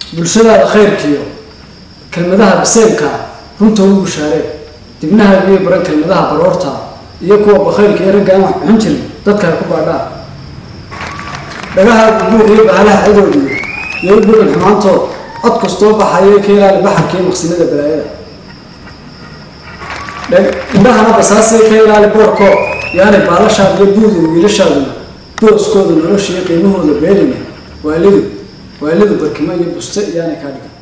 bulshada khayrkiyo kelmadaha biseelka runta ugu bushaaree dibnaha iyo baran kelmadaha baroorta iyo kuwa bakhaylka ee ragga wax xun jirin dadka ku baadhaa dhagaha guud iyo bahalaha cidoodii iyo buugan xumaanto cod kastoo baxayo ka ilaali baxarkii maqsinada balaayada indhahana basaasay ka ilaali boorko yaani baalashaad iyo buudu wiilashaaduna booskooda nolosha iyo qiimahooda beelina waalidu barkimo iyo buste yaani ka dhigan